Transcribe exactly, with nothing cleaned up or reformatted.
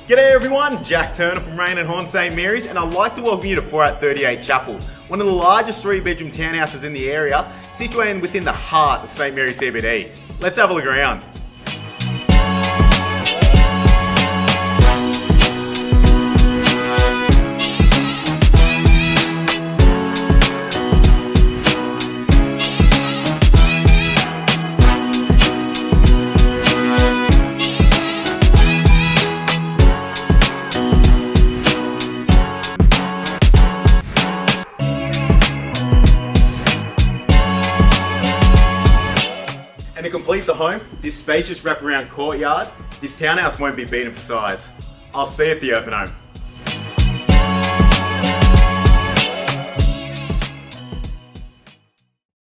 G'day everyone, Jack Turner from Raine and Horne Saint Mary's, and I'd like to welcome you to four eight thirty-eight Chapel, one of the largest three bedroom townhouses in the area, situated within the heart of Saint Mary's C B D. Let's have a look around. And to complete the home, this spacious wraparound courtyard, this townhouse won't be beaten for size. I'll see you at the open home.